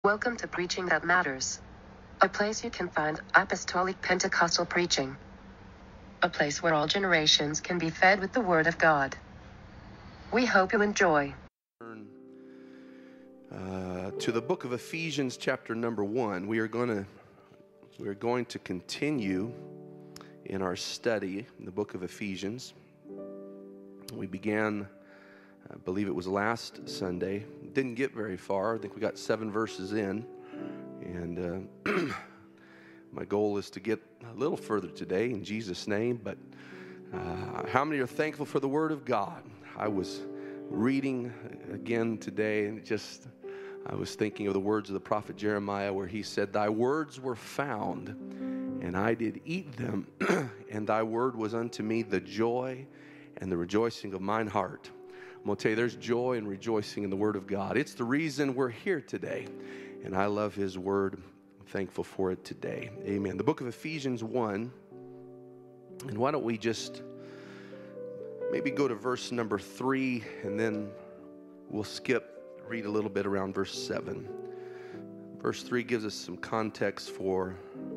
Welcome to Preaching That Matters, a place you can find apostolic Pentecostal preaching, a place where all generations can be fed with the Word of God. We hope you enjoy. Turn to the book of Ephesians, chapter number 1. We are going to continue in our study in the book of Ephesians. We began, I believe it was last Sunday. Didn't get very far. I think we got 7 verses in. And my goal is to get a little further today in Jesus' name. But how many are thankful for the Word of God? I was reading again today, and I was thinking of the words of the prophet Jeremiah, where he said, "Thy words were found, and I did eat them, and thy word was unto me the joy and the rejoicing of mine heart." I'm going to tell you, there's joy and rejoicing in the Word of God. It's the reason we're here today, and I love His Word. I'm thankful for it today. Amen. The book of Ephesians 1, and why don't we just maybe go to verse number 3, and then we'll read a little bit around verse 7. Verse 3 gives us some context for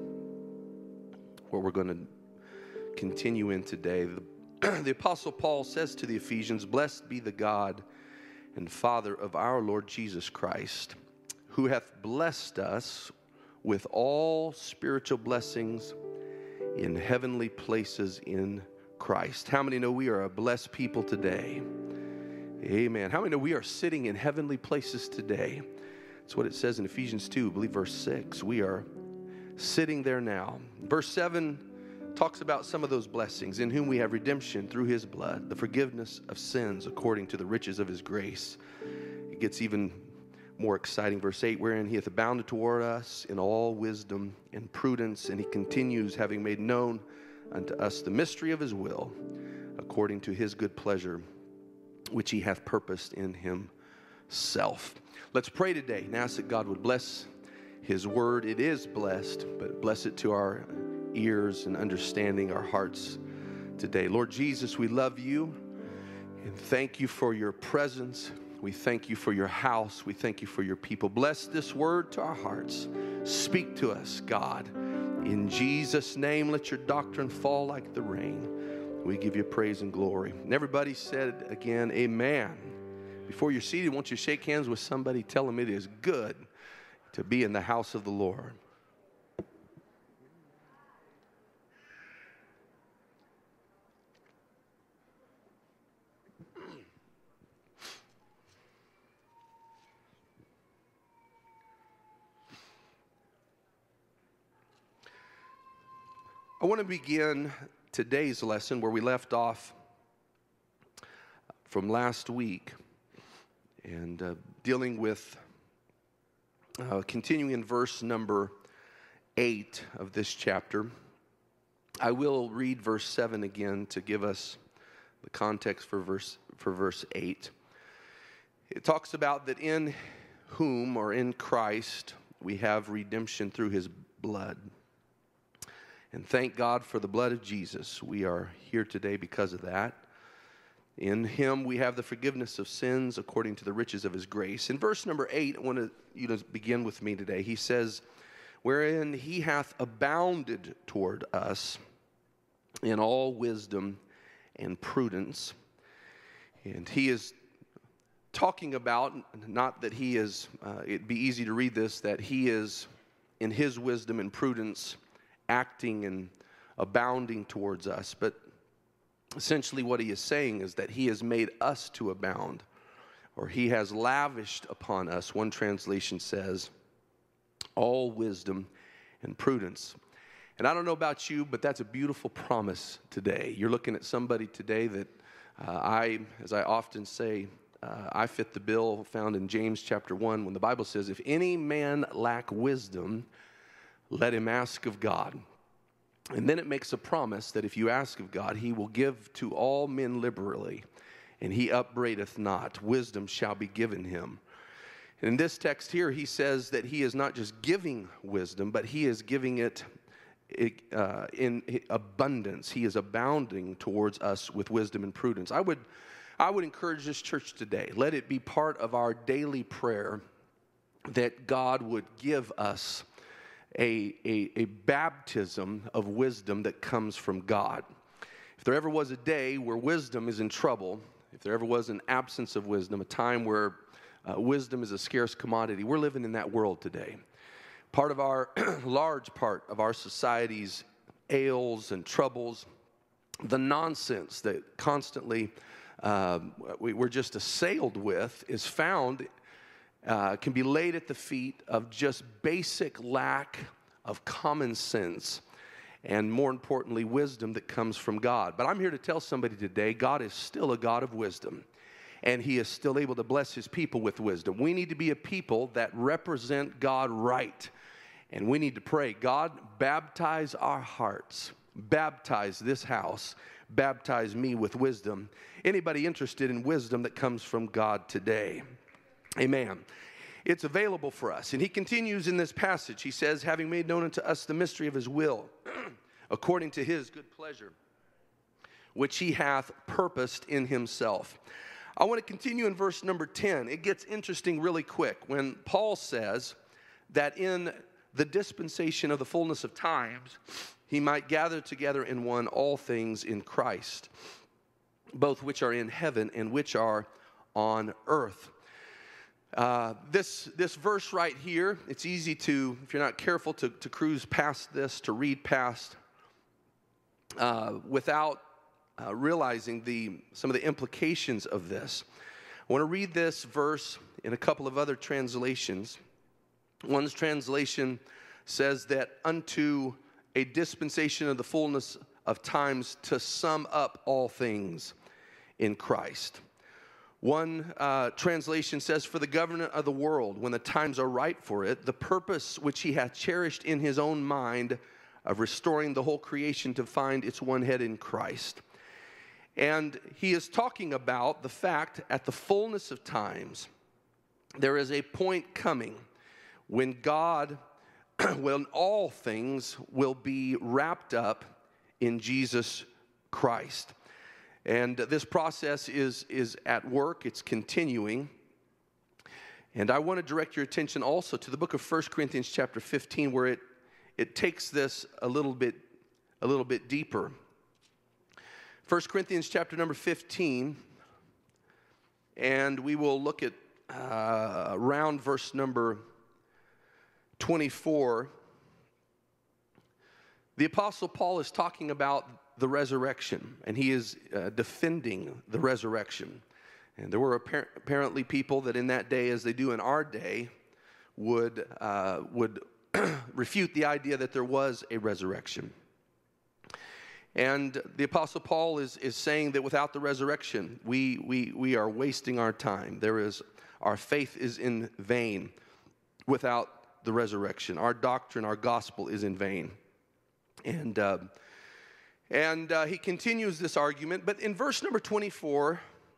what we're going to continue in today. The Apostle Paul says to the Ephesians, "Blessed be the God and Father of our Lord Jesus Christ, who hath blessed us with all spiritual blessings in heavenly places in Christ." How many know we are a blessed people today? Amen. How many know we are sitting in heavenly places today? That's what it says in Ephesians 2, I believe verse 6. We are sitting there now. Verse 7 talks about some of those blessings, in whom we have redemption through His blood, the forgiveness of sins according to the riches of His grace. It gets even more exciting. Verse 8, wherein He hath abounded toward us in all wisdom and prudence, and He continues, having made known unto us the mystery of His will, according to His good pleasure, which He hath purposed in Himself. Let's pray today and ask that God would bless His word. It is blessed, but bless it to our ears and understanding, our hearts today. Lord Jesus, we love You and thank You for Your presence. We thank You for Your house. We thank You for Your people. Bless this word to our hearts. Speak to us, God. In Jesus' name, let Your doctrine fall like the rain. We give You praise and glory. And everybody said again, amen. Before you're seated, won't you shake hands with somebody? Tell them it is good to be in the house of the Lord. I want to begin today's lesson where we left off from last week, and dealing with continuing in verse number 8 of this chapter. I will read verse 7 again to give us the context for verse 8. It talks about that in whom, or in Christ, we have redemption through His blood. And thank God for the blood of Jesus. We are here today because of that. In Him we have the forgiveness of sins according to the riches of His grace. In verse number 8, I want you to begin with me today. He says, wherein He hath abounded toward us in all wisdom and prudence. And He is talking about, not that He is, it'd be easy to read this, that He is in His wisdom and prudence acting and abounding towards us, but essentially what He is saying is that He has made us to abound, or He has lavished upon us. One translation says, all wisdom and prudence. And I don't know about you, but that's a beautiful promise today. You're looking at somebody today that as I often say, I fit the bill found in James chapter 1, when the Bible says, if any man lack wisdom, let him ask of God. And then it makes a promise that if you ask of God, He will give to all men liberally, and He upbraideth not. Wisdom shall be given him. And in this text here, he says that He is not just giving wisdom, but He is giving it in abundance. He is abounding towards us with wisdom and prudence. I would encourage this church today, let it be part of our daily prayer that God would give us a baptism of wisdom that comes from God. If there ever was a day where wisdom is in trouble, if there ever was an absence of wisdom, a time where wisdom is a scarce commodity, we're living in that world today. Part of our, large part of our society's ails and troubles, the nonsense that constantly we're just assailed with is found, can be laid at the feet of just basic lack of common sense and, more importantly, wisdom that comes from God. But I'm here to tell somebody today, God is still a God of wisdom, and He is still able to bless His people with wisdom. We need to be a people that represent God right, and we need to pray, God, baptize our hearts, baptize this house, baptize me with wisdom. Anybody interested in wisdom that comes from God today? Amen. It's available for us. And he continues in this passage. He says, having made known unto us the mystery of his will, according to his good pleasure, which he hath purposed in himself. I want to continue in verse number 10. It gets interesting really quick when Paul says that in the dispensation of the fullness of times, he might gather together in one all things in Christ, both which are in heaven and which are on earth. This verse right here, it's easy to, if you're not careful, to cruise past this, to read past without realizing some of the implications of this. I want to read this verse in a couple of other translations. One's translation says that unto a dispensation of the fullness of times to sum up all things in Christ. One translation says, for the government of the world, when the times are right for it, the purpose which he hath cherished in his own mind of restoring the whole creation to find its one head in Christ. And he is talking about the fact at the fullness of times, there is a point coming when God, when all things will be wrapped up in Jesus Christ. And this process is at work. It's continuing. And I want to direct your attention also to the book of 1 Corinthians chapter 15, where it takes this a little bit deeper. 1 Corinthians chapter number 15, and we will look at around verse number 24. The Apostle Paul is talking about the resurrection, and he is defending the resurrection. And there were apparently people that in that day, as they do in our day, would refute the idea that there was a resurrection. And the Apostle Paul is saying that without the resurrection, we are wasting our time. Our faith is in vain without the resurrection. Our doctrine, our gospel is in vain. And he continues this argument, but in verse number 24,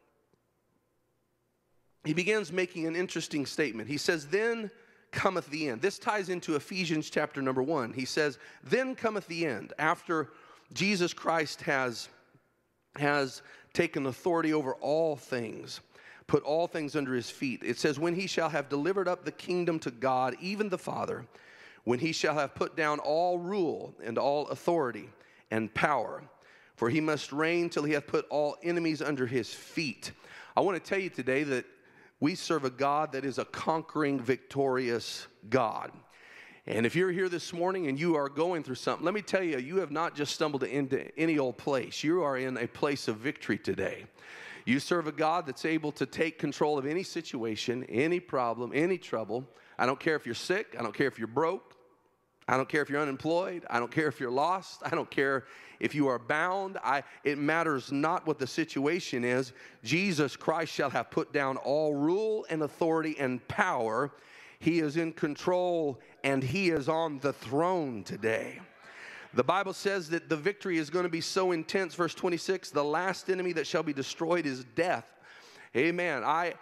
he begins making an interesting statement. He says, then cometh the end. This ties into Ephesians chapter number 1. He says, then cometh the end. After Jesus Christ has taken authority over all things, put all things under his feet. It says, when he shall have delivered up the kingdom to God, even the Father, when he shall have put down all rule and all authority and power, for he must reign till he hath put all enemies under his feet. I want to tell you today that we serve a God that is a conquering, victorious God. And if you're here this morning and you are going through something, let me tell you, you have not just stumbled into any old place. You are in a place of victory today. You serve a God that's able to take control of any situation, any problem, any trouble. I don't care if you're sick. I don't care if you're broke. I don't care if you're unemployed. I don't care if you're lost. I don't care if you are bound. It matters not what the situation is. Jesus Christ shall have put down all rule and authority and power. He is in control and he is on the throne today. The Bible says that the victory is going to be so intense. Verse 26, the last enemy that shall be destroyed is death. Amen.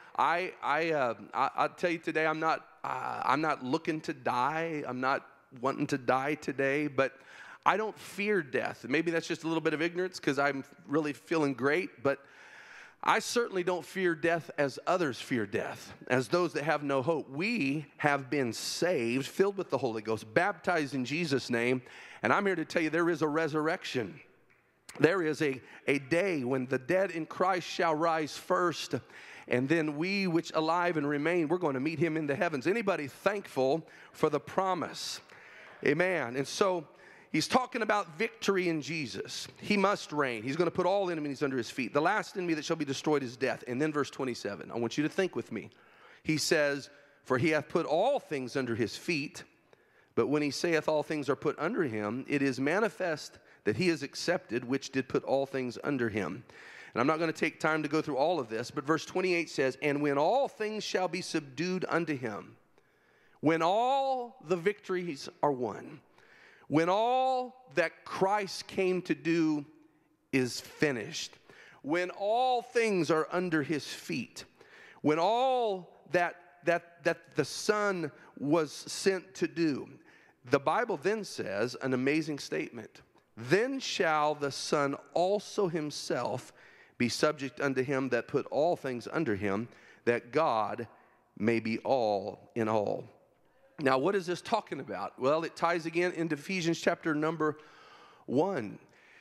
I'll tell you today, I'm not looking to die. I'm not wanting to die today, but I don't fear death. Maybe that's just a little bit of ignorance because I'm really feeling great, but I certainly don't fear death as others fear death, as those that have no hope. We have been saved, filled with the Holy Ghost, baptized in Jesus' name, and I'm here to tell you there is a resurrection. There is a day when the dead in Christ shall rise first, and then we which alive and remain, we're going to meet him in the heavens. Anybody thankful for the promise? Amen. And so he's talking about victory in Jesus. He must reign. He's going to put all enemies under his feet. The last enemy that shall be destroyed is death. And then verse 27, I want you to think with me. He says, for he hath put all things under his feet, but when he saith all things are put under him, it is manifest that he is accepted, which did put all things under him. And I'm not going to take time to go through all of this, but verse 28 says, and when all things shall be subdued unto him, when all the victories are won, when all that Christ came to do is finished, when all things are under his feet, when all that the Son was sent to do, the Bible then says an amazing statement. Then shall the Son also himself be subject unto him that put all things under him, that God may be all in all. Now, what is this talking about? Well, it ties again into Ephesians chapter number 1.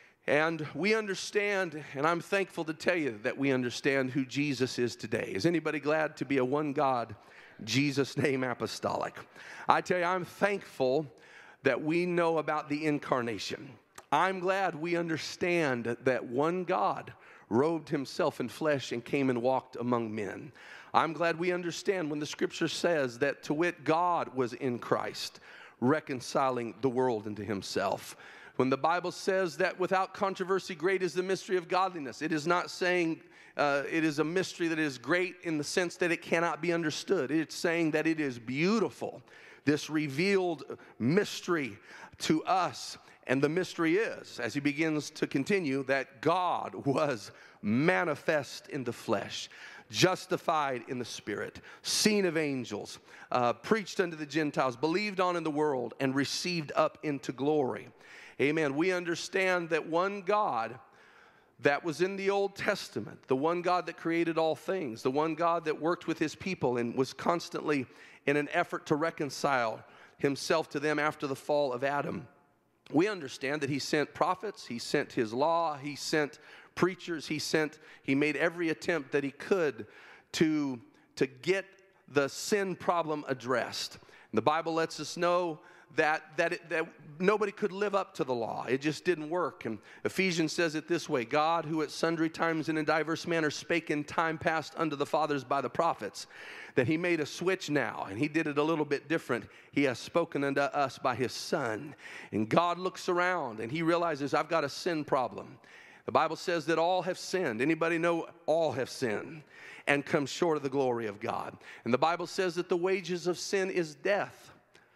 And we understand, and I'm thankful to tell you that we understand who Jesus is today. Is anybody glad to be a one God, Jesus name apostolic? I tell you, I'm thankful that we know about the incarnation. I'm glad we understand that one God robed himself in flesh and came and walked among men. I'm glad we understand when the scripture says that to wit God was in Christ, reconciling the world unto himself. When the Bible says that without controversy great is the mystery of godliness, it is not saying it is a mystery that is great in the sense that it cannot be understood. It's saying that it is beautiful, this revealed mystery to us. And the mystery is, as he begins to continue, that God was manifest in the flesh, justified in the Spirit, seen of angels, preached unto the Gentiles, believed on in the world, and received up into glory. Amen. We understand that one God that was in the Old Testament, the one God that created all things, the one God that worked with his people and was constantly in an effort to reconcile himself to them after the fall of Adam. We understand that he sent prophets, he sent his law, he sent preachers, he made every attempt that he could to get the sin problem addressed. And the Bible lets us know that nobody could live up to the law. It just didn't work. And Ephesians says it this way, God, who at sundry times and in diverse manners spake in time past unto the fathers by the prophets, that he made a switch now, and he did it a little bit different. He has spoken unto us by his Son. And God looks around, and he realizes, I've got a sin problem. The Bible says that all have sinned. Anybody know all have sinned and come short of the glory of God? And the Bible says that the wages of sin is death.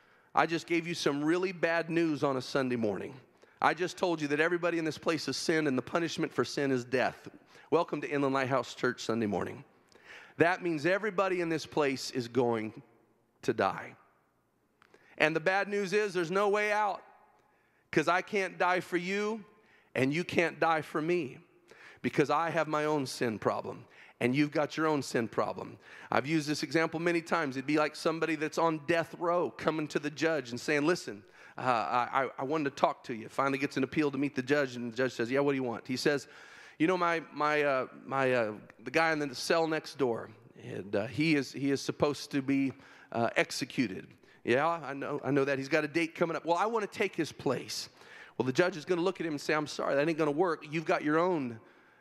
I just gave you some really bad news on a Sunday morning. I just told you that everybody in this place has sinned, and the punishment for sin is death. Welcome to Inland Lighthouse Church Sunday morning. That means everybody in this place is going to die. And the bad news is there's no way out, because I can't die for you, and you can't die for me, because I have my own sin problem. And you've got your own sin problem. I've used this example many times. It'd be like somebody that's on death row coming to the judge and saying, listen, I wanted to talk to you. Finally gets an appeal to meet the judge, and the judge says, yeah, what do you want? He says, you know, the guy in the cell next door, and he is supposed to be executed. Yeah, I know that. He's got a date coming up. Well, I want to take his place. Well, the judge is going to look at him and say, I'm sorry, that ain't going to work. You've got your own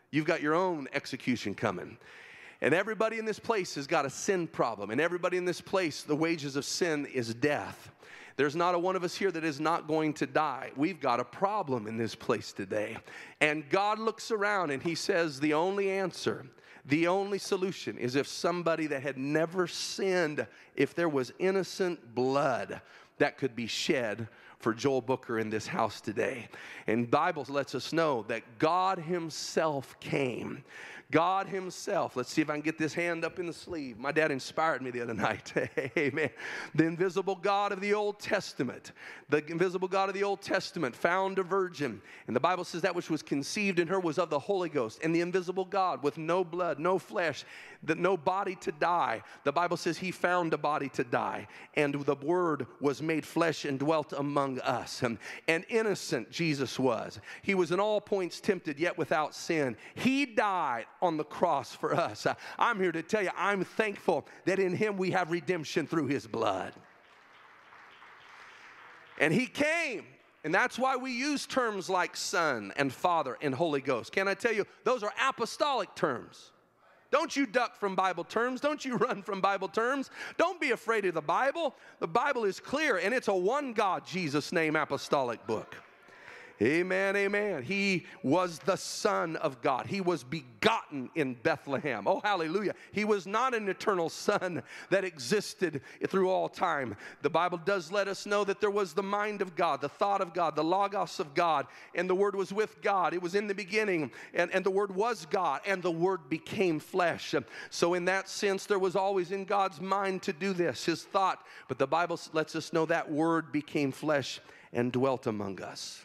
execution coming. And everybody in this place has got a sin problem. And everybody in this place, the wages of sin is death. There's not a one of us here that is not going to die. We've got a problem in this place today. And God looks around and he says the only answer, the only solution is if somebody that had never sinned, if there was innocent blood that could be shed for Joel Booker in this house today. And the Bible lets us know that God himself came. God himself. Let's see if I can get this hand up in the sleeve. My dad inspired me the other night. Amen. The invisible God of the Old Testament. The invisible God of the Old Testament found a virgin. And the Bible says that which was conceived in her was of the Holy Ghost. And the invisible God with no blood, no flesh, no body to die. The Bible says he found a body to die. And the Word was made flesh and dwelt among us. And innocent Jesus was. He was in all points tempted, yet without sin. He died on the cross for us. I'm here to tell you, I'm thankful that in him we have redemption through his blood. And he came. And that's why we use terms like Son and Father and Holy Ghost. Can I tell you, those are apostolic terms. Don't you duck from Bible terms. Don't you run from Bible terms. Don't be afraid of the Bible. The Bible is clear, and it's a one God, Jesus' name, apostolic book. Amen, amen. He was the Son of God. He was begotten in Bethlehem. Oh, hallelujah. He was not an eternal Son that existed through all time. The Bible does let us know that there was the mind of God, the thought of God, the logos of God, and the Word was with God. It was in the beginning, and the Word was God, and the Word became flesh. So in that sense, there was always in God's mind to do this, his thought. But the Bible lets us know that Word became flesh and dwelt among us.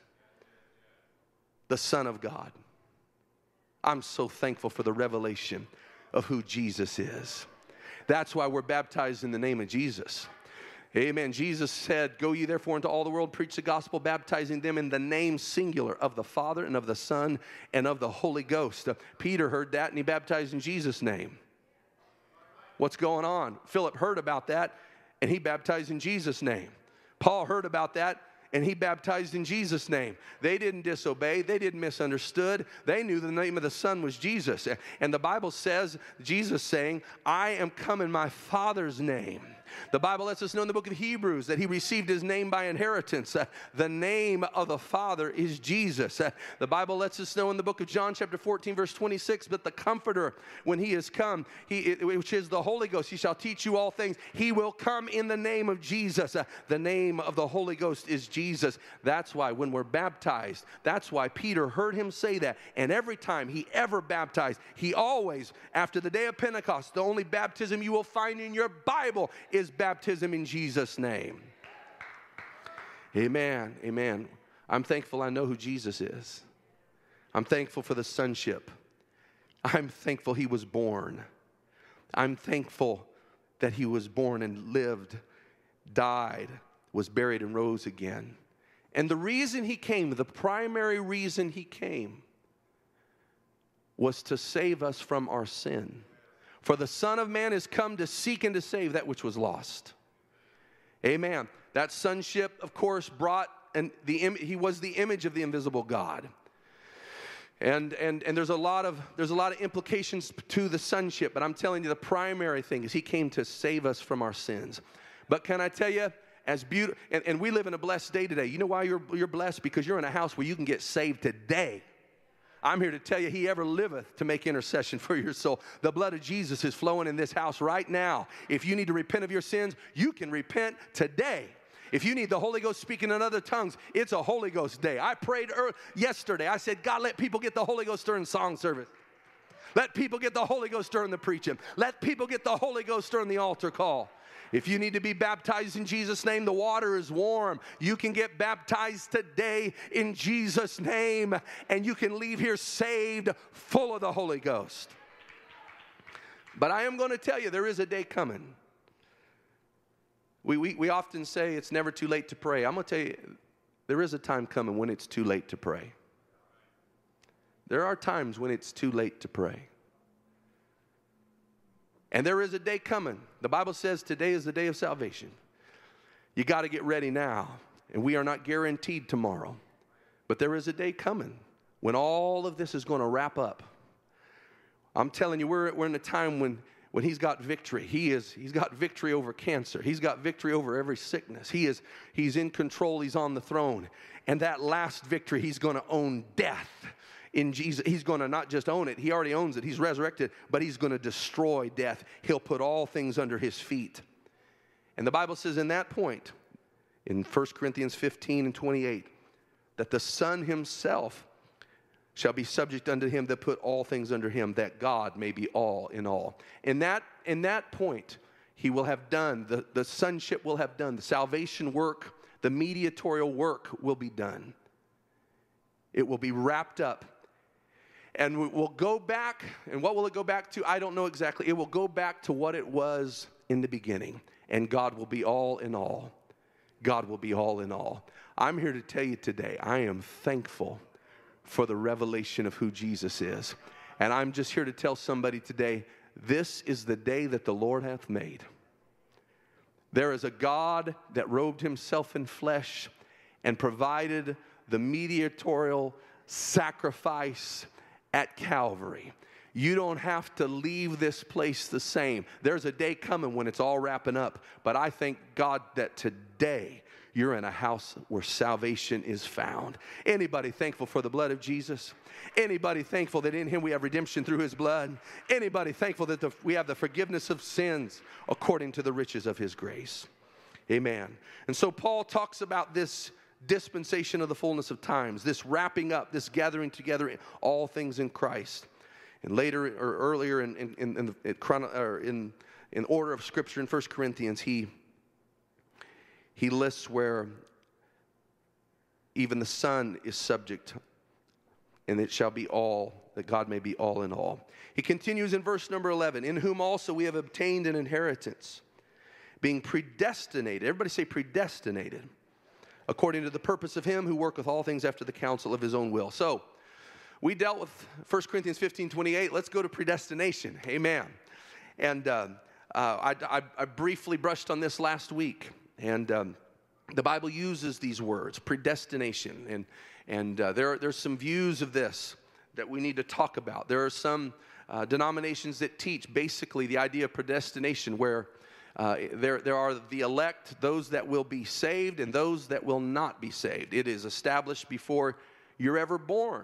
The Son of God. I'm so thankful for the revelation of who Jesus is. That's why we're baptized in the name of Jesus. Amen. Jesus said, "Go ye therefore into all the world, preach the gospel, baptizing them in the name singular of the Father and of the Son and of the Holy Ghost." Peter heard that and he baptized in Jesus' name. What's going on? Philip heard about that and he baptized in Jesus' name. Paul heard about that and he baptized in Jesus' name. They didn't disobey. They didn't misunderstood. They knew the name of the Son was Jesus. And the Bible says, Jesus saying, "I am come in my Father's name." The Bible lets us know in the book of Hebrews that he received his name by inheritance. The name of the Father is Jesus. The Bible lets us know in the book of John chapter 14 verse 26, "But the Comforter, when he is come, which is the Holy Ghost, he shall teach you all things. He will come in the name of Jesus." The name of the Holy Ghost is Jesus. That's why when we're baptized, that's why Peter heard him say that. And every time he ever baptized, he always, after the day of Pentecost, the only baptism you will find in your Bible is baptism in Jesus' name. Amen, amen. I'm thankful I know who Jesus is. I'm thankful for the sonship. I'm thankful he was born. I'm thankful that he was born and lived, died, was buried and rose again. And the reason he came, the primary reason he came, was to save us from our sin. For the Son of Man is come to seek and to save that which was lost. Amen. That sonship, of course, brought, and he was the image of the invisible God. And there's a lot of implications to the sonship, but I'm telling you the primary thing is he came to save us from our sins. But can I tell you, as beautiful, and we live in a blessed day today. You know why you're blessed? Because you're in a house where you can get saved today. I'm here to tell you, he ever liveth to make intercession for your soul. The blood of Jesus is flowing in this house right now. If you need to repent of your sins, you can repent today. If you need the Holy Ghost speaking in other tongues, it's a Holy Ghost day. I prayed yesterday. I said, God, let people get the Holy Ghost during song service. Let people get the Holy Ghost during the preaching. Let people get the Holy Ghost during the altar call. If you need to be baptized in Jesus' name, the water is warm. You can get baptized today in Jesus' name, and you can leave here saved, full of the Holy Ghost. But I am going to tell you, there is a day coming. We often say it's never too late to pray. I'm going to tell you, there is a time coming when it's too late to pray. There are times when it's too late to pray. And there is a day coming. The Bible says today is the day of salvation. You got to get ready now. And we are not guaranteed tomorrow. But there is a day coming when all of this is going to wrap up. I'm telling you, we're in a time when he's got victory. He's got victory over cancer. He's got victory over every sickness. He's in control. He's on the throne. And that last victory, he's going to own death. In Jesus, he's going to not just own it. He already owns it. He's resurrected, but he's going to destroy death. He'll put all things under his feet. And the Bible says in that point, in 1 Corinthians 15 and 28, that the Son himself shall be subject unto him that put all things under him, that God may be all in all. In that point, he will have done, the sonship will have done, the salvation work, the mediatorial work will be done. It will be wrapped up. And we'll go back, and what will it go back to? I don't know exactly. It will go back to what it was in the beginning, and God will be all in all. God will be all in all. I'm here to tell you today, I am thankful for the revelation of who Jesus is. And I'm just here to tell somebody today, this is the day that the Lord hath made. There is a God that robed himself in flesh and provided the mediatorial sacrifice at Calvary. You don't have to leave this place the same. There's a day coming when it's all wrapping up. But I thank God that today you're in a house where salvation is found. Anybody thankful for the blood of Jesus? Anybody thankful that in him we have redemption through his blood? Anybody thankful that we have the forgiveness of sins according to the riches of his grace? Amen. And so Paul talks about this dispensation of the fullness of times, this wrapping up, this gathering together, all things in Christ. And later or earlier in order of Scripture in 1 Corinthians, he lists where even the Son is subject, and it shall be all, that God may be all in all. He continues in verse number 11, in whom also we have obtained an inheritance, being predestinated. Everybody say predestinated. According to the purpose of him who worketh all things after the counsel of his own will. So, we dealt with 1 Corinthians 15:28. Let's go to predestination. Amen. And I briefly brushed on this last week. And the Bible uses these words, predestination. And there's some views of this that we need to talk about. There are some denominations that teach basically the idea of predestination, where there are the elect, those that will be saved, and those that will not be saved. It is established before you're ever born.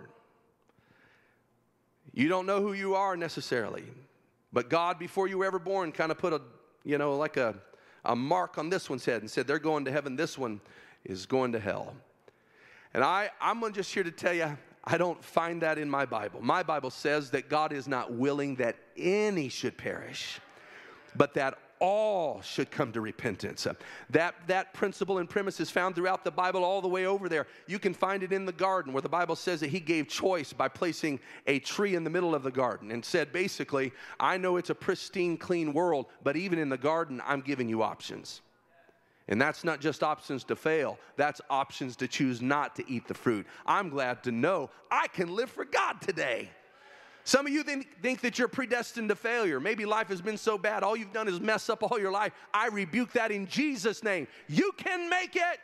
You don't know who you are necessarily, but God, before you were ever born, kind of put a mark on this one's head and said, they're going to heaven, this one is going to hell. And I'm just here to tell you, I don't find that in my Bible. My Bible says that God is not willing that any should perish, but that all should come to repentance. That principle and premise is found throughout the Bible all the way over there. You can find it in the garden, where the Bible says that he gave choice by placing a tree in the middle of the garden and said basically, I know it's a pristine, clean world, but even in the garden, I'm giving you options. And that's not just options to fail. That's options to choose not to eat the fruit. I'm glad to know I can live for God today. Some of you think that you're predestined to failure. Maybe life has been so bad, all you've done is mess up all your life. I rebuke that in Jesus' name. You can make it.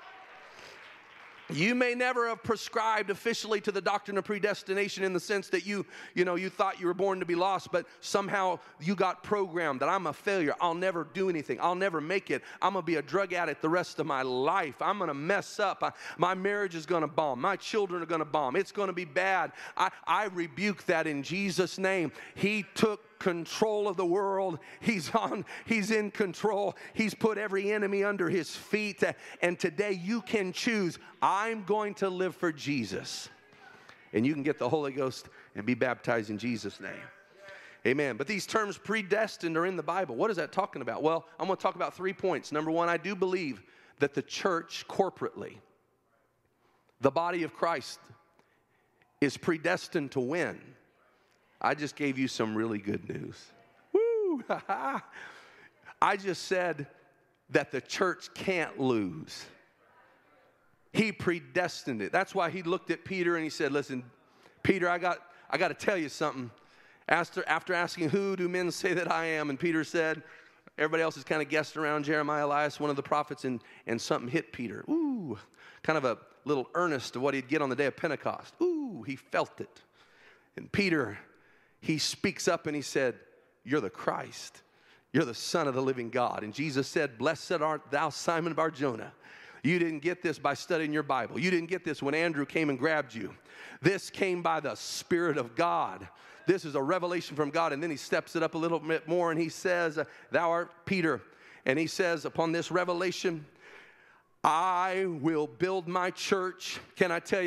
You may never have prescribed officially to the doctrine of predestination in the sense that you thought you were born to be lost, but somehow you got programmed that I'm a failure. I'll never do anything. I'll never make it. I'm going to be a drug addict the rest of my life. I'm going to mess up. My marriage is going to bomb. My children are going to bomb. It's going to be bad. I rebuke that in Jesus' name. He took control of the world. He's in control. He's put every enemy under his feet. And today you can choose, I'm going to live for Jesus. And you can get the Holy Ghost and be baptized in Jesus' name. Amen. But these terms predestined are in the Bible. What is that talking about? Well, I'm going to talk about 3 points. Number one, I do believe that the church corporately, the body of Christ, is predestined to win. I just gave you some really good news. Woo! I just said that the church can't lose. He predestined it. That's why he looked at Peter and he said, listen, Peter, I got to tell you something. After asking, who do men say that I am? And Peter said, everybody else has kind of guessed around Jeremiah, Elias, one of the prophets, and something hit Peter. Ooh, kind of a little earnest of what he'd get on the day of Pentecost. Ooh, he felt it. And Peter, he speaks up and he said, you're the Christ. You're the Son of the living God. And Jesus said, blessed art thou, Simon Bar-Jonah. You didn't get this by studying your Bible. You didn't get this when Andrew came and grabbed you. This came by the Spirit of God. This is a revelation from God. And then he steps it up a little bit more and he says, thou art Peter. And he says, upon this revelation, I will build my church. Can I tell you,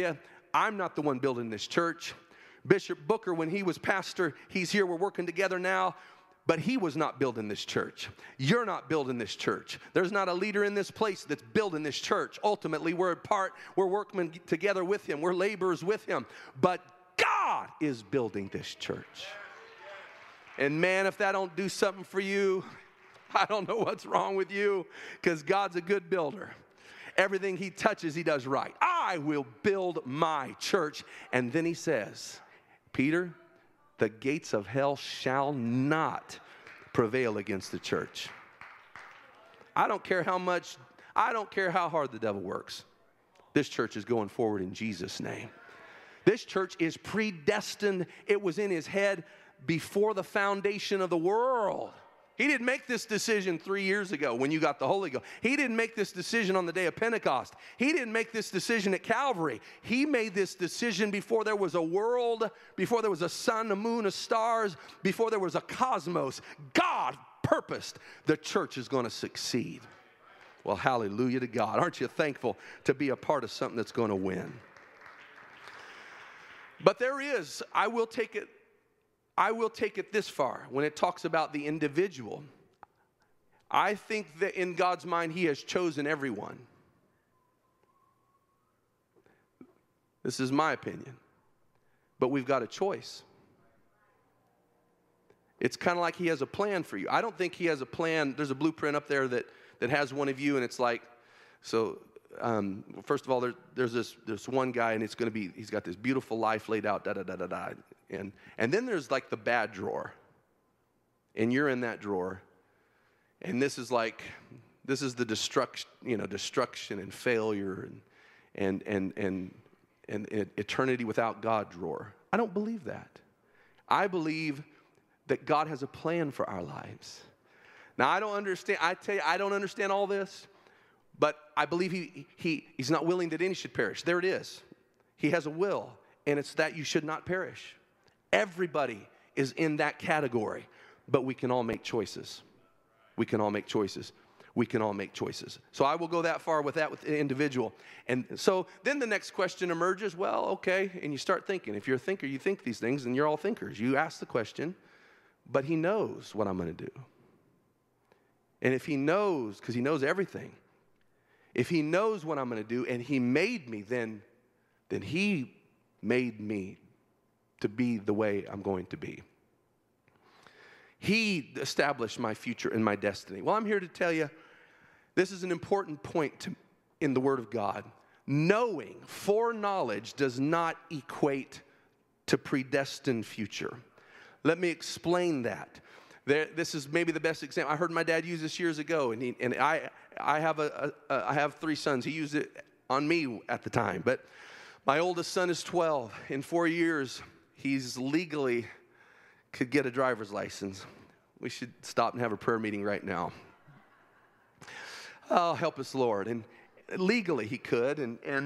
I'm not the one building this church. Bishop Booker, when he was pastor, he's here, we're working together now. But he was not building this church. You're not building this church. There's not a leader in this place that's building this church. Ultimately, we're workmen together with him. We're laborers with him. But God is building this church. And man, if that don't do something for you, I don't know what's wrong with you, because God's a good builder. Everything he touches, he does right. I will build my church. And then he says, Peter, the gates of hell shall not prevail against the church. I don't care how hard the devil works. This church is going forward in Jesus' name. This church is predestined. It was in his head before the foundation of the world. He didn't make this decision 3 years ago when you got the Holy Ghost. He didn't make this decision on the day of Pentecost. He didn't make this decision at Calvary. He made this decision before there was a world, before there was a sun, a moon, a stars, before there was a cosmos. God purposed the church is going to succeed. Well, hallelujah to God. Aren't you thankful to be a part of something that's going to win? But there is, I will take it this far when it talks about the individual. I think that in God's mind, he has chosen everyone. This is my opinion. But we've got a choice. It's kind of like he has a plan for you. I don't think he has a plan. There's a blueprint up there that has one of you, and it's like, so first of all, there's this one guy, and it's going to be, he's got this beautiful life laid out, da-da-da-da-da. And then there's like the bad drawer. And you're in that drawer. And this is the destruction and failure and eternity without God drawer. I don't believe that. I believe that God has a plan for our lives. Now, I tell you, I don't understand all this, but I believe he's not willing that any should perish. There it is. He has a will, and it's that you should not perish. Everybody is in that category, but we can all make choices. We can all make choices. We can all make choices. So I will go that far with that with the individual. And so then the next question emerges, well, okay, and you start thinking. If you're a thinker, you think these things, and you're all thinkers. You ask the question, but he knows what I'm going to do. And if he knows, because he knows everything, if he knows what I'm going to do and he made me, then he made me to be the way I'm going to be. He established my future and my destiny. Well, I'm here to tell you, this is an important point in the Word of God. Knowing, foreknowledge does not equate to predestined future. Let me explain that. This is maybe the best example. I heard my dad use this years ago, and I have 3 sons. He used it on me at the time, but my oldest son is 12. In 4 years, he's legally could get a driver's license. We should stop and have a prayer meeting right now. Oh, help us, Lord. And legally he could,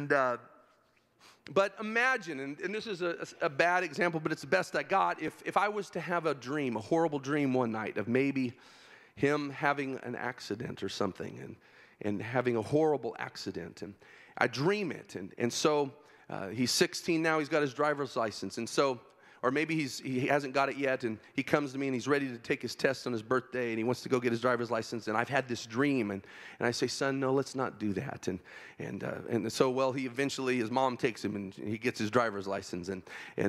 but imagine, and this is a bad example, but it's the best I got. If I was to have a dream, a horrible dream one night of maybe him having an accident or something, and having a horrible accident, and I dream it, and so he's 16 now, he's got his driver's license, and so, or maybe he hasn't got it yet, and he comes to me and he's ready to take his test on his birthday, and he wants to go get his driver's license, and I've had this dream, and I say, son, no, let's not do that, and so, well, he eventually, his mom takes him, and he gets his driver's license, and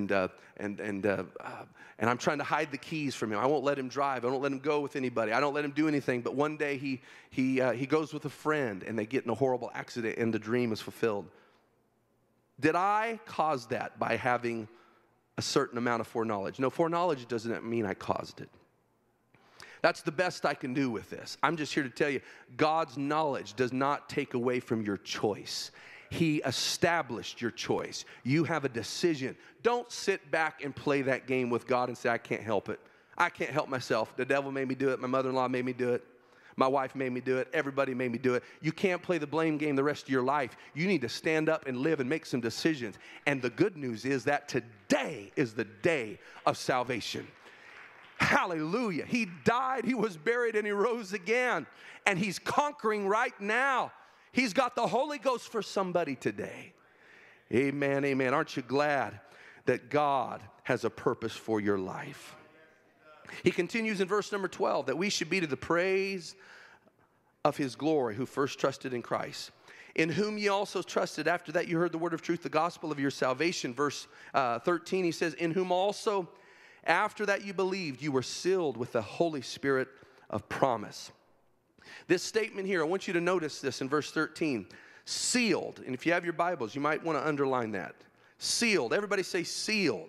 I'm trying to hide the keys from him. I won't let him drive. I don't let him go with anybody. I don't let him do anything, but one day he goes with a friend, and they get in a horrible accident, and the dream is fulfilled. Did I cause that by having a certain amount of foreknowledge? No, foreknowledge doesn't mean I caused it. That's the best I can do with this. I'm just here to tell you, God's knowledge does not take away from your choice. He established your choice. You have a decision. Don't sit back and play that game with God and say, I can't help it. I can't help myself. The devil made me do it. My mother-in-law made me do it. My wife made me do it. Everybody made me do it. You can't play the blame game the rest of your life. You need to stand up and live and make some decisions. And the good news is that today is the day of salvation. Hallelujah. He died, he was buried, and he rose again. And he's conquering right now. He's got the Holy Ghost for somebody today. Amen, amen. Aren't you glad that God has a purpose for your life? He continues in verse number 12, that we should be to the praise of his glory, who first trusted in Christ, in whom ye also trusted after that you heard the word of truth, the gospel of your salvation. Verse 13, he says, in whom also after that you believed, you were sealed with the Holy Spirit of promise. This statement here, I want you to notice this in verse 13. Sealed. And if you have your Bibles, you might want to underline that. Sealed. Everybody say sealed.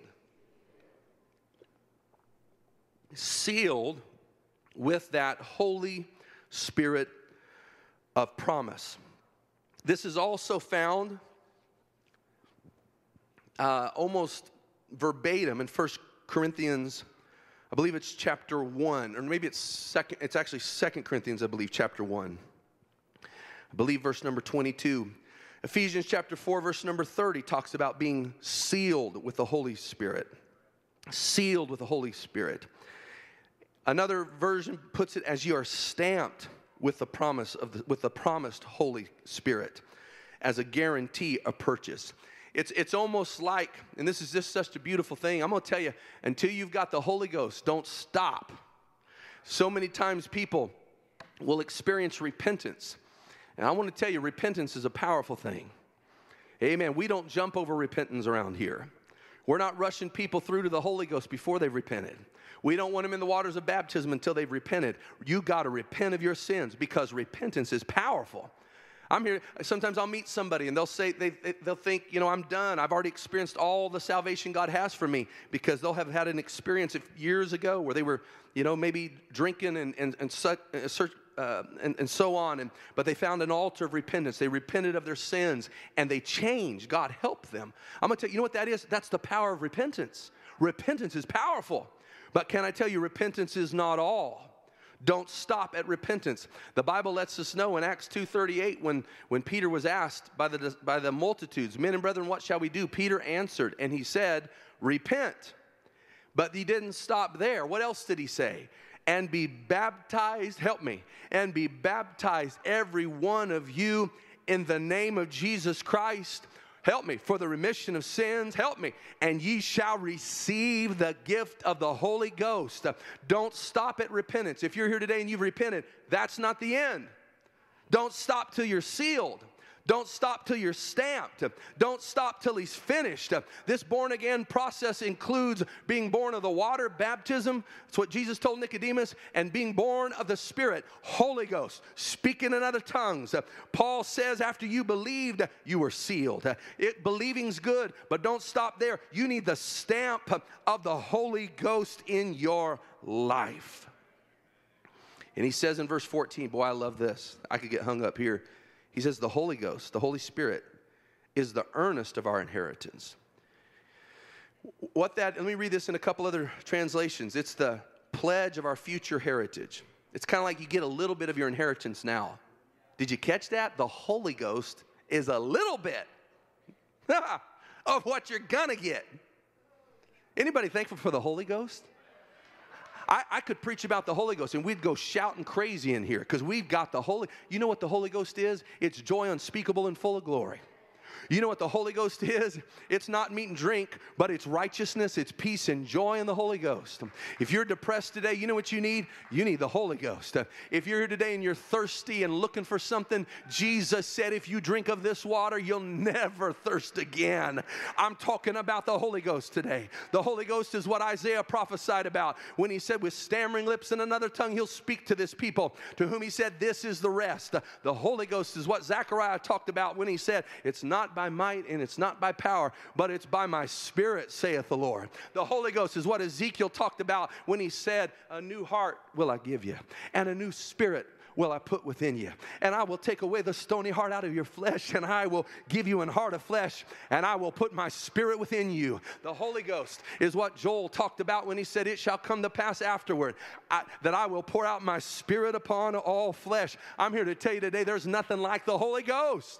Sealed with that Holy Spirit of promise. This is also found almost verbatim in 1 Corinthians, I believe it's chapter 1, or maybe it's actually 2 Corinthians, I believe, chapter 1. I believe verse number 22. Ephesians chapter 4, verse number 30 talks about being sealed with the Holy Spirit. Sealed with the Holy Spirit. Another version puts it as you are stamped with the promise with the promised Holy Spirit as a guarantee of purchase. It's almost like, and this is just such a beautiful thing, I'm going to tell you, until you've got the Holy Ghost, don't stop. So many times people will experience repentance. And I want to tell you, repentance is a powerful thing. Amen. We don't jump over repentance around here. We're not rushing people through to the Holy Ghost before they've repented. We don't want them in the waters of baptism until they've repented. You got to repent of your sins because repentance is powerful. I'm here, sometimes I'll meet somebody and they'll say, they'll think, I'm done. I've already experienced all the salvation God has for me, because they'll have had an experience years ago where they were, maybe drinking and so on. But they found an altar of repentance. They repented of their sins and they changed. God helped them. I'm going to tell you, what that is? That's the power of repentance. Repentance is powerful. But can I tell you, repentance is not all. Don't stop at repentance. The Bible lets us know in Acts 2:38 when Peter was asked by the multitudes, men and brethren, what shall we do? Peter answered and he said, repent. But he didn't stop there. What else did he say? And be baptized, help me, and be baptized every one of you in the name of Jesus Christ. Help me, for the remission of sins, help me, and ye shall receive the gift of the Holy Ghost. Don't stop at repentance. If you're here today and you've repented, that's not the end. Don't stop till you're sealed. Don't stop till you're stamped. Don't stop till he's finished. This born-again process includes being born of the water, baptism. That's what Jesus told Nicodemus. And being born of the Spirit, Holy Ghost, speaking in other tongues. Paul says after you believed, you were sealed. Believing's good, but don't stop there. You need the stamp of the Holy Ghost in your life. And he says in verse 14, boy, I love this. I could get hung up here. He says the Holy Ghost, the Holy Spirit, is the earnest of our inheritance. Let me read this in a couple other translations. It's the pledge of our future heritage. It's kind of like you get a little bit of your inheritance now. Did you catch that? The Holy Ghost is a little bit of what you're going to get. Anybody thankful for the Holy Ghost? I could preach about the Holy Ghost and we'd go shouting crazy in here because we've got the Holy. You know what the Holy Ghost is? It's joy unspeakable and full of glory. You know what the Holy Ghost is? It's not meat and drink, but it's righteousness, it's peace and joy in the Holy Ghost. If you're depressed today, you know what you need? You need the Holy Ghost. If you're here today and you're thirsty and looking for something, Jesus said, if you drink of this water, you'll never thirst again. I'm talking about the Holy Ghost today. The Holy Ghost is what Isaiah prophesied about when he said, with stammering lips and another tongue, he'll speak to this people, to whom he said, this is the rest. The Holy Ghost is what Zechariah talked about when he said, it's not by might and it's not by power, but it's by my Spirit, saith the Lord. The Holy Ghost is what Ezekiel talked about when he said, a new heart will I give you, and a new spirit will I put within you. And I will take away the stony heart out of your flesh, and I will give you an heart of flesh, and I will put my Spirit within you. The Holy Ghost is what Joel talked about when he said, it shall come to pass afterward that I will pour out my Spirit upon all flesh. I'm here to tell you today, there's nothing like the Holy Ghost.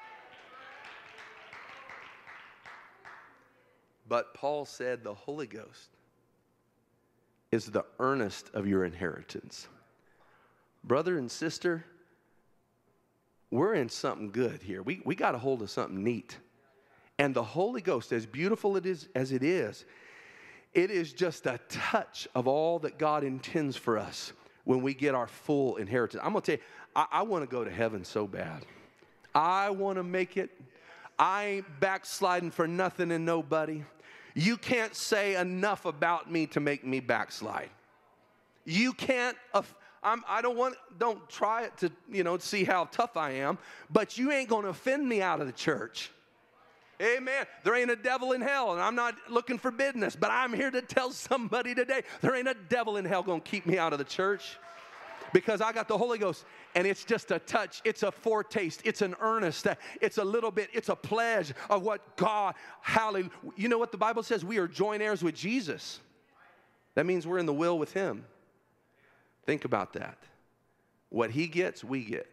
But Paul said the Holy Ghost is the earnest of your inheritance. Brother and sister, we're in something good here. We got a hold of something neat. And the Holy Ghost, as beautiful as it is just a touch of all that God intends for us when we get our full inheritance. I'm going to tell you, I want to go to heaven so bad. I want to make it. I ain't backsliding for nothing and nobody. You can't say enough about me to make me backslide. You can't, don't try it to, see how tough I am, but you ain't going to offend me out of the church. Amen. There ain't a devil in hell, and I'm not looking for business, but I'm here to tell somebody today, there ain't a devil in hell going to keep me out of the church, because I got the Holy Ghost, and it's just a touch. It's a foretaste. It's an earnest. It's a little bit. It's a pledge of what God, hallelujah. You know what the Bible says? We are joint heirs with Jesus. That means we're in the will with him. Think about that. What he gets, we get.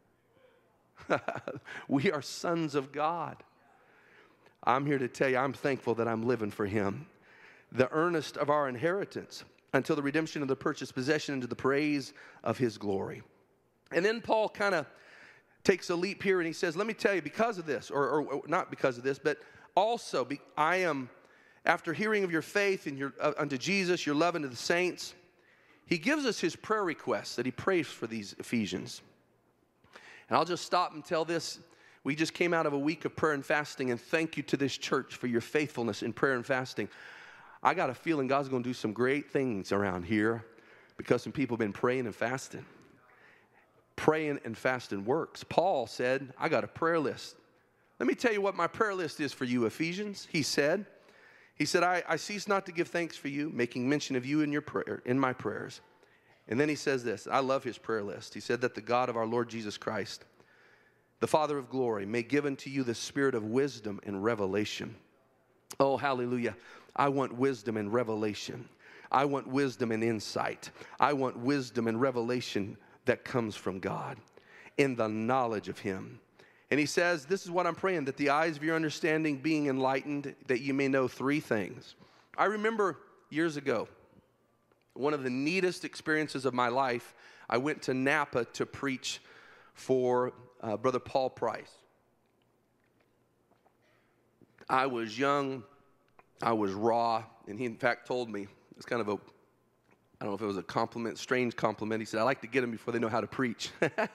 We are sons of God. I'm here to tell you, I'm thankful that I'm living for him. The earnest of our inheritance until the redemption of the purchased possession into the praise of his glory. And then Paul kind of takes a leap here and he says, let me tell you, because of this, or not because of this, but also I am, after hearing of your faith and unto Jesus, your love unto the saints, he gives us his prayer requests that he prays for these Ephesians. And I'll just stop and tell this. We just came out of a week of prayer and fasting, and thank you to this church for your faithfulness in prayer and fasting. I got a feeling God's going to do some great things around here because some people have been praying and fasting. Praying and fasting works. Paul said, I got a prayer list. Let me tell you what my prayer list is for you, Ephesians. He said, I cease not to give thanks for you, making mention of you in my prayers. And then he says this. I love his prayer list. He said that the God of our Lord Jesus Christ, the Father of glory, may give unto you the spirit of wisdom and revelation. Oh, hallelujah. I want wisdom and revelation. I want wisdom and insight. I want wisdom and revelation that comes from God in the knowledge of him. And he says, this is what I'm praying, that the eyes of your understanding being enlightened, that you may know three things. I remember years ago, one of the neatest experiences of my life, I went to Napa to preach for Brother Paul Price. I was young, I was raw, and he in fact told me, it's kind of I don't know if it was a compliment, strange compliment. He said, I like to get them before they know how to preach.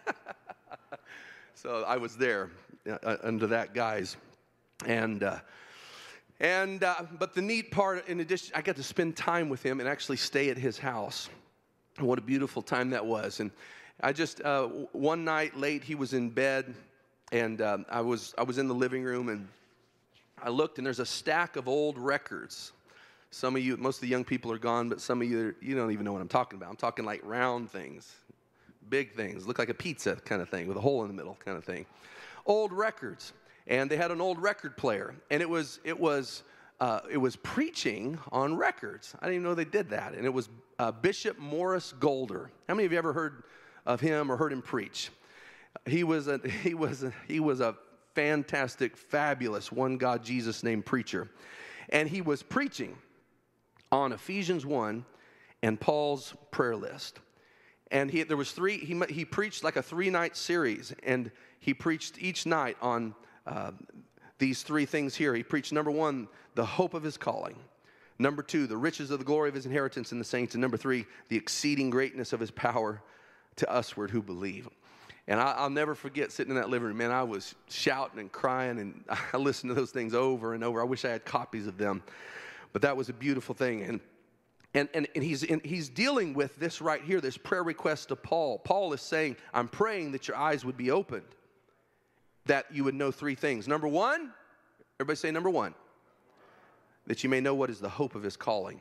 So I was there under that guise. But the neat part, in addition, I got to spend time with him and actually stay at his house. And what a beautiful time that was. And I just, one night late, he was in bed, and I was in the living room, and I looked, and there's a stack of old records. Some of you, most of the young people are gone, but some of you don't even know what I'm talking about. I'm talking like round things, big things, look like a pizza kind of thing with a hole in the middle kind of thing. Old records, and they had an old record player, and it was preaching on records. I didn't even know they did that, and it was Bishop Morris Golder. How many of you ever heard of him or heard him preach? He was a fantastic, fabulous one God Jesus named preacher, and he was preaching on Ephesians 1 and Paul's prayer list. And there was three. He preached like a 3-night series, and he preached each night on these three things here. He preached, number 1, the hope of his calling. Number 2, the riches of the glory of his inheritance in the saints. And number 3, the exceeding greatness of his power to usward who believe. And I'll never forget sitting in that living room. Man, I was shouting and crying, and I listened to those things over and over. I wish I had copies of them. But that was a beautiful thing. And he's dealing with this right here, this prayer request of Paul. Paul is saying, I'm praying that your eyes would be opened, that you would know three things. Number 1, everybody say number 1, that you may know what is the hope of his calling.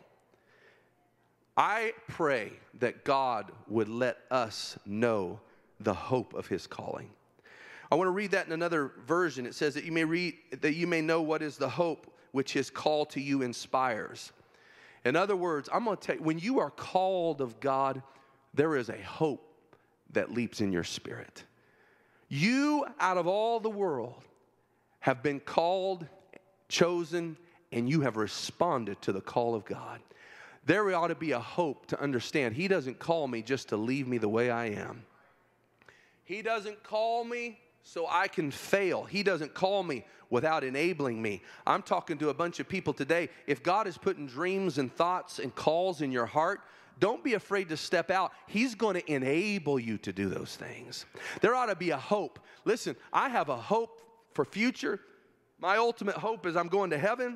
I pray that God would let us know the hope of his calling. I want to read that in another version. It says that you may know what is the hope which his call to you inspires. In other words, I'm going to tell you, when you are called of God, there is a hope that leaps in your spirit. You, out of all the world, have been called, chosen, and you have responded to the call of God. There ought to be a hope to understand he doesn't call me just to leave me the way I am. He doesn't call me so I can fail. He doesn't call me without enabling me. I'm talking to a bunch of people today. If God is putting dreams and thoughts and calls in your heart, don't be afraid to step out. He's going to enable you to do those things. There ought to be a hope. Listen, I have a hope for future. My ultimate hope is I'm going to heaven.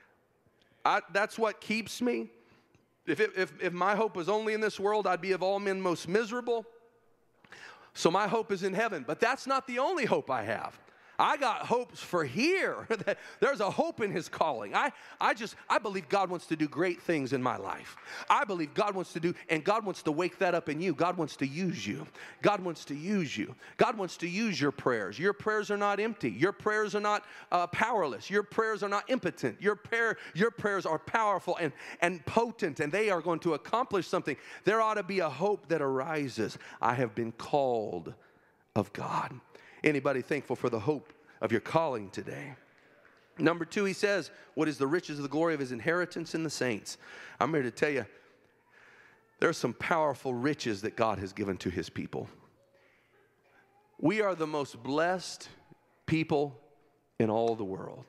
That's what keeps me. If my hope was only in this world, I'd be of all men most miserable. So my hope is in heaven. But that's not the only hope I have. I got hopes for here. There's a hope in His calling. I believe God wants to do great things in my life. I believe God wants to do, and God wants to wake that up in you. God wants to use you. God wants to use you. God wants to use your prayers. Your prayers are not empty. Your prayers are not powerless. Your prayers are not impotent. Your prayers are powerful and potent, and they are going to accomplish something. There ought to be a hope that arises. I have been called of God. Anybody thankful for the hope of your calling today? Number 2, he says, what is the riches of the glory of His inheritance in the saints? I'm here to tell you, there are some powerful riches that God has given to His people. We are the most blessed people in all the world.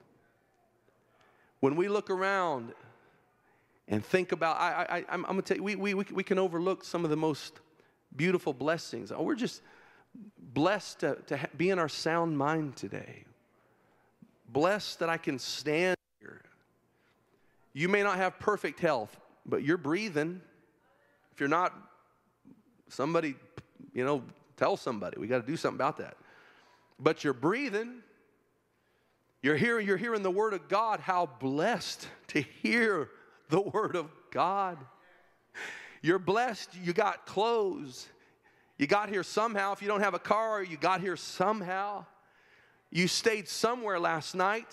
When we look around and think about, I'm going to tell you, we can overlook some of the most beautiful blessings. We're just blessed to be in our sound mind today. Blessed that I can stand here. You may not have perfect health, but you're breathing. If you're not, somebody, tell somebody. We got to do something about that. But you're breathing. You're hearing the Word of God. How blessed to hear the Word of God. You're blessed. You got clothes. You got here somehow. If you don't have a car, you got here somehow. You stayed somewhere last night.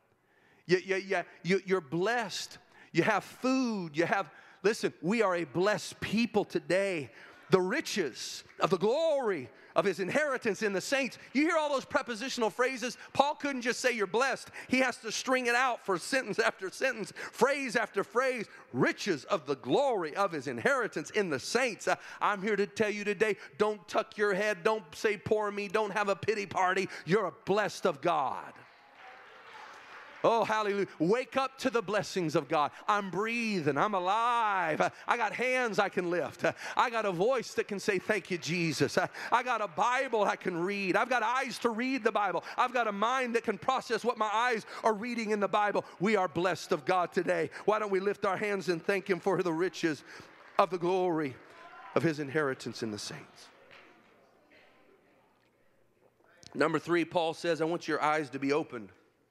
You're blessed. You have food. Listen, we are a blessed people today. The riches of the glory of His inheritance in the saints. You hear all those prepositional phrases. Paul couldn't just say you're blessed. He has to string it out for sentence after sentence, phrase after phrase. Riches of the glory of His inheritance in the saints. I'm here to tell you today, don't tuck your head. Don't say poor me. Don't have a pity party. You're blessed of God. Oh, hallelujah. Wake up to the blessings of God. I'm breathing. I'm alive. I got hands I can lift. I got a voice that can say, thank you, Jesus. I got a Bible I can read. I've got eyes to read the Bible. I've got a mind that can process what my eyes are reading in the Bible. We are blessed of God today. Why don't we lift our hands and thank Him for the riches of the glory of His inheritance in the saints. Number 3, Paul says, I want your eyes to be opened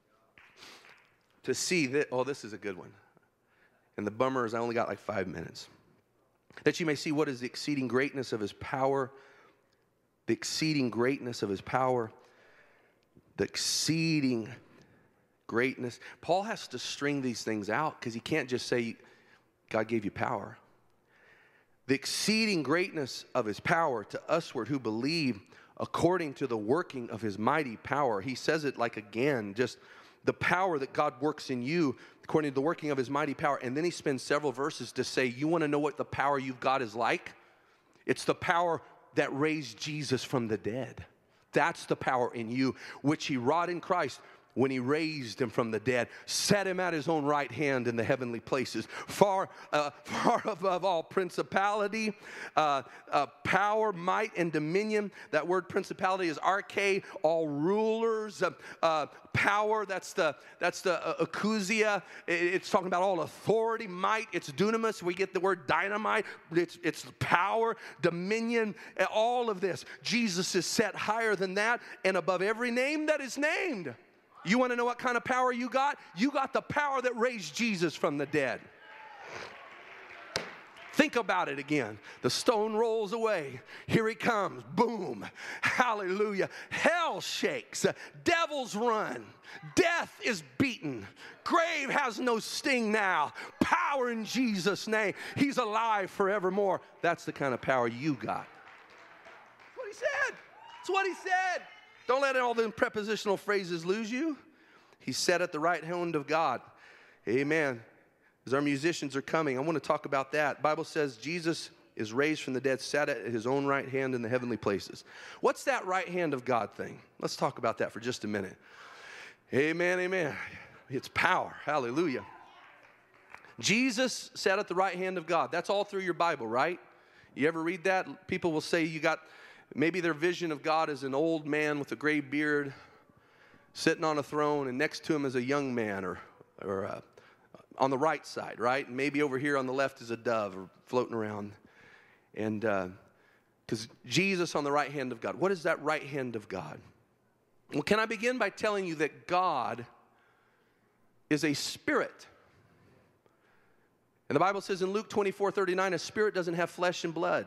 to see that. Oh, this is a good one. And the bummer is I only got like 5 minutes. That you may see what is the exceeding greatness of His power. The exceeding greatness of His power. The exceeding greatness. Paul has to string these things out because he can't just say God gave you power. The exceeding greatness of His power to usward who believe according to the working of His mighty power. He says it like again, just the power that God works in you according to the working of His mighty power. And then he spends several verses to say, you want to know what the power you've got is like? It's the power that raised Jesus from the dead. That's the power in you, which He wrought in Christ when He raised Him from the dead, set Him at His own right hand in the heavenly places, far above all principality, power, might, and dominion. That word principality is arche, all rulers, power, that's the exousia. It's talking about all authority, might, it's dunamis. We get the word dynamite. It's power, dominion, all of this. Jesus is set higher than that and above every name that is named. You want to know what kind of power you got? You got the power that raised Jesus from the dead. Think about it again. The stone rolls away. Here He comes. Boom. Hallelujah. Hell shakes. Devils run. Death is beaten. Grave has no sting now. Power in Jesus' name. He's alive forevermore. That's the kind of power you got. That's what He said. That's what He said. Don't let all the prepositional phrases lose you. He's set at the right hand of God. Amen. As our musicians are coming, I want to talk about that. The Bible says Jesus is raised from the dead, sat at his own right hand in the heavenly places. What's that right hand of God thing? Let's talk about that for just a minute. Amen, amen. It's power. Hallelujah. Jesus sat at the right hand of God. That's all through your Bible, right? You ever read that? People will say you got, maybe their vision of God is an old man with a gray beard sitting on a throne, and next to him is a young man, or on the right side, right? And maybe over here on the left is a dove or floating around. And because Jesus on the right hand of God. What is that right hand of God? Well, can I begin by telling you that God is a spirit? And the Bible says in Luke 24:39, a spirit doesn't have flesh and blood.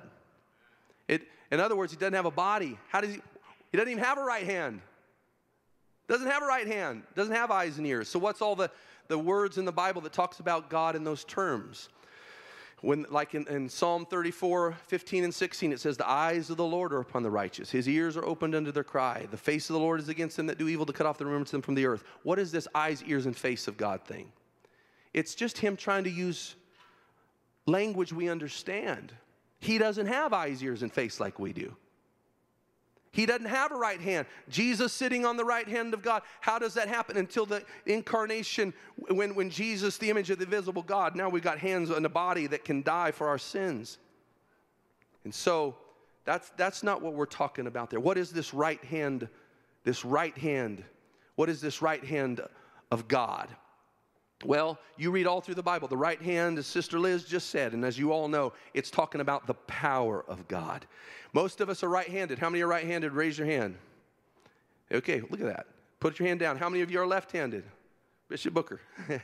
In other words, he doesn't have a body. How does he doesn't even have a right hand. Doesn't have a right hand. Doesn't have eyes and ears. So what's all the words in the Bible that talks about God in those terms? When, like in Psalm 34:15 and 16, it says, the eyes of the Lord are upon the righteous. His ears are opened unto their cry. The face of the Lord is against them that do evil, to cut off the remembrance of them from the earth. What is this eyes, ears, and face of God thing? It's just him trying to use language we understand. He doesn't have eyes, ears, and face like we do. He doesn't have a right hand. Jesus sitting on the right hand of God. How does that happen? Until the incarnation, when Jesus, the image of the invisible God, now we've got hands and a body that can die for our sins. And so that's not what we're talking about there. What is this right hand? This right hand. What is this right hand of God? Well, you read all through the Bible. The right hand, as Sister Liz just said, and as you all know, it's talking about the power of God. Most of us are right-handed. How many are right-handed? Raise your hand. Okay, look at that. Put your hand down. How many of you are left-handed? Bishop Booker.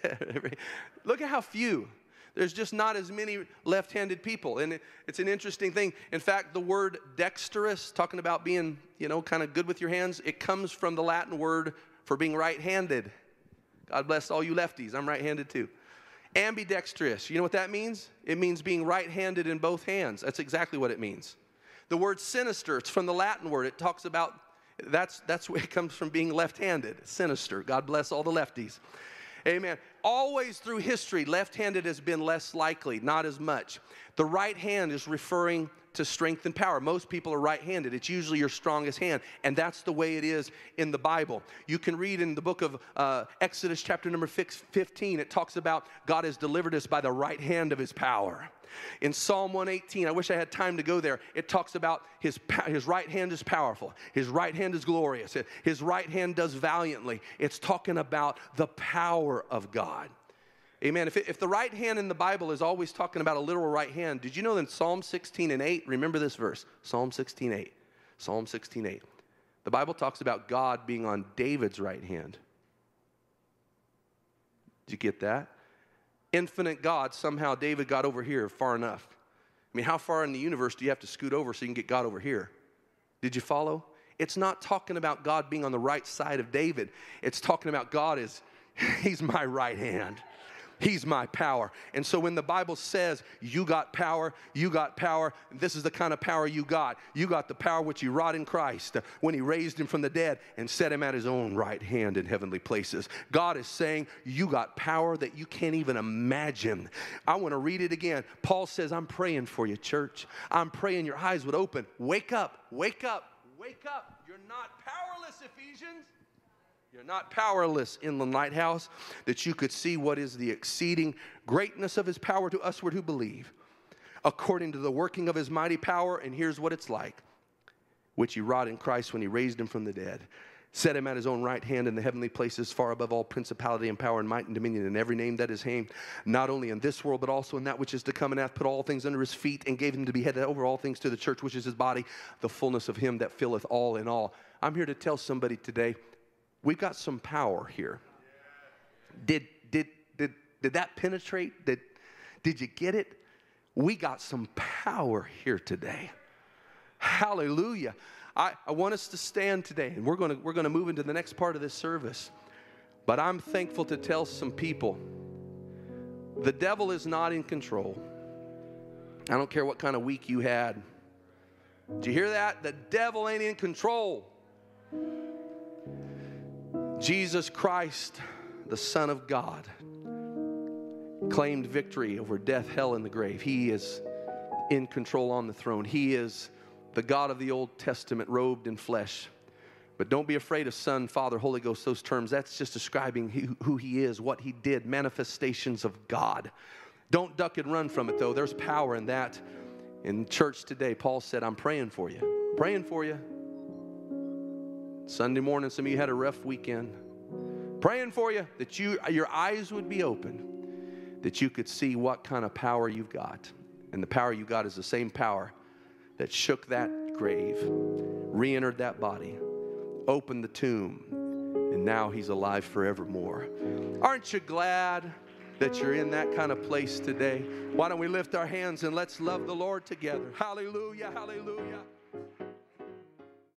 Look at how few. There's just not as many left-handed people. And it's an interesting thing. In fact, the word dexterous, talking about being, kind of good with your hands, it comes from the Latin word for being right-handed. God bless all you lefties. I'm right-handed too. Ambidextrous. You know what that means? It means being right-handed in both hands. That's exactly what it means. The word sinister, it's from the Latin word. It talks about, that's where it comes from, being left-handed. Sinister. God bless all the lefties. Amen. Always through history, left-handed has been less likely, not as much. The right hand is referring to strength and power. Most people are right-handed. It's usually your strongest hand, and that's the way it is in the Bible. You can read in the book of Exodus chapter number 15, it talks about God has delivered us by the right hand of his power. In Psalm 118, I wish I had time to go there, it talks about his right hand is powerful. His right hand is glorious. His right hand does valiantly. It's talking about the power of God. Amen. If the right hand in the Bible is always talking about a literal right hand, did you know in Psalm 16:8, remember this verse, Psalm 16:8, Psalm 16:8. The Bible talks about God being on David's right hand. Did you get that? Infinite God, somehow David got over here far enough. I mean, how far in the universe do you have to scoot over so you can get God over here? Did you follow? It's not talking about God being on the right side of David. It's talking about God he's my right hand. He's my power. And so when the Bible says you got power, this is the kind of power you got. You got the power which he wrought in Christ when he raised him from the dead and set him at his own right hand in heavenly places. God is saying you got power that you can't even imagine. I want to read it again. Paul says, I'm praying for you, church. I'm praying your eyes would open. Wake up, wake up, wake up. You're not powerless, Ephesians. You're not powerless, Inland Lighthouse, that you could see what is the exceeding greatness of his power to usward who believe, according to the working of his mighty power, and here's what it's like, which he wrought in Christ when he raised him from the dead, set him at his own right hand in the heavenly places, far above all principality and power and might and dominion, and every name that is named, not only in this world, but also in that which is to come, and hath put all things under his feet, and gave him to be head over all things to the church, which is his body, the fullness of him that filleth all in all. I'm here to tell somebody today, we've got some power here. Did that penetrate? Did you get it? We got some power here today. Hallelujah. I want us to stand today, and we're going to move into the next part of this service. But I'm thankful to tell some people, the devil is not in control. I don't care what kind of week you had. Did you hear that? The devil ain't in control. Jesus Christ, the Son of God, claimed victory over death, hell, and the grave. He is in control on the throne. He is the God of the Old Testament robed in flesh. But don't be afraid of Son, Father, Holy Ghost, those terms. That's just describing who He is, what He did, manifestations of God. Don't duck and run from it, though. There's power in that. In church today, Paul said, I'm praying for you. Praying for you. Sunday morning, some of you had a rough weekend. Praying for you that your eyes would be open, that you could see what kind of power you've got. And the power you got is the same power that shook that grave, re-entered that body, opened the tomb, and now He's alive forevermore. Aren't you glad that you're in that kind of place today? Why don't we lift our hands and let's love the Lord together? Hallelujah, hallelujah.